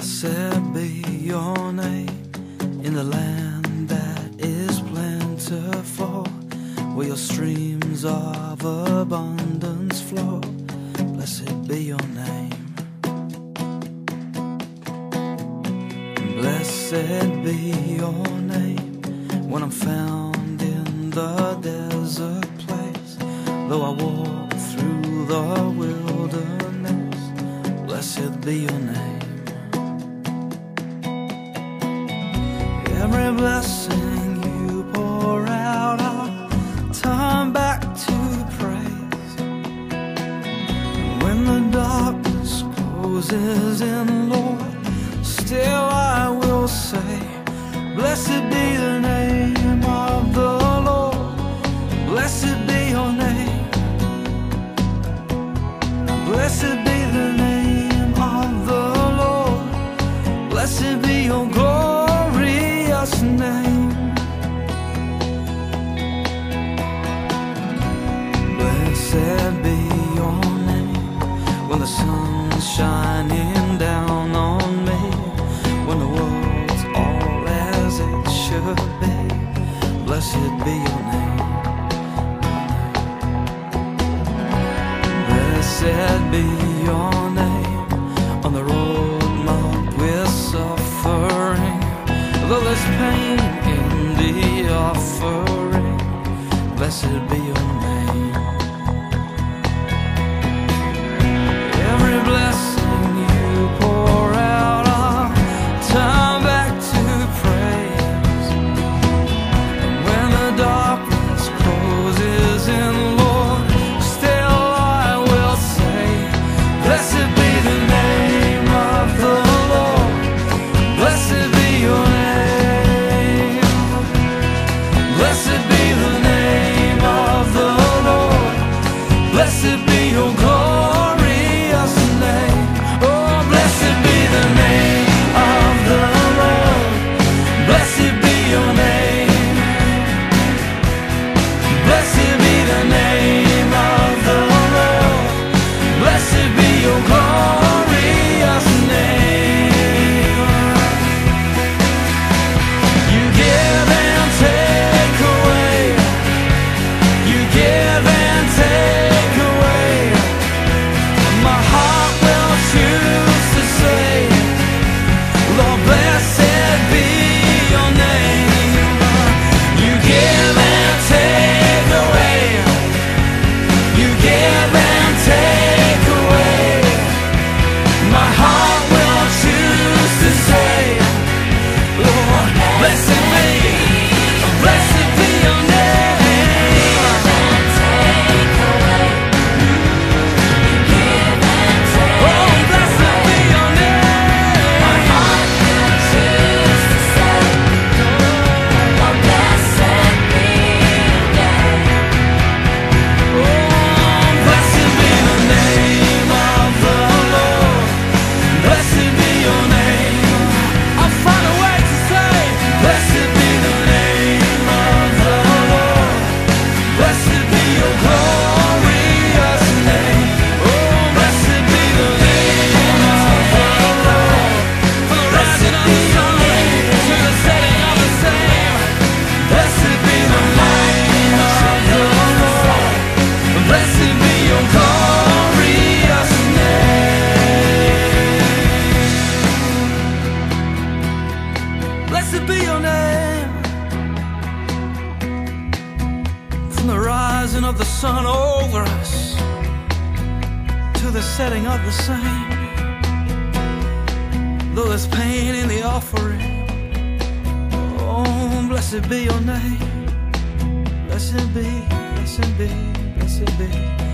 Blessed be your name in the land that is plentiful, where your streams of abundance flow. Blessed be your name. Blessed be your name when I'm found in the desert place. Though I walk through the wilderness, blessed be your name. Every blessing you pour out, I'll turn back to praise. When the darkness closes in, Lord, still I will say, blessed be the name of the Lord. Blessed be your name. Blessed be the name of the Lord. Blessed be your glorious name. Blessed be your name when the sun's shining down on me, when the world's all as it should be. Blessed be your name. Blessed be your name on the road marked with suffering. Though there's pain in the offering, blessed be your name. Every blessing you pour out, I'll turn back to praise. And when the darkness closes in, Lord, still I will say, blessed be the name of the Lord. Blessed be your name. Blessed be the name of the Lord. Blessed be your glorious name. Oh, blessed be the name of the Lord. Blessed be your name. Blessed be the name of the Lord. Blessed be your glorious name. You give and take away. You give and take away. My heart will choose to say, Lord, blessed be your name. You give and take away. You give and take away. My heart will choose to say, Lord, blessed be your name. Oh, blessed be your name. My heart will choose to say, Lord, blessed be your name. Oh, blessed be the name of the Lord. Blessed be your name. I'll find a way to say, blessed be the name of the Lord. Blessed be your glorious name. Oh, blessed be the name of the Lord. From the rising of the sun to the setting of the same. Blessed be the name of the Lord. Blessed be your glorious name. Blessed be your name. From the rising of the sun over us to the setting of the same. Though there's pain in the offering, oh, blessed be your name. Blessed be, blessed be, blessed be.